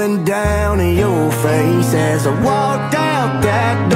rolling down in your face as I walked out that door.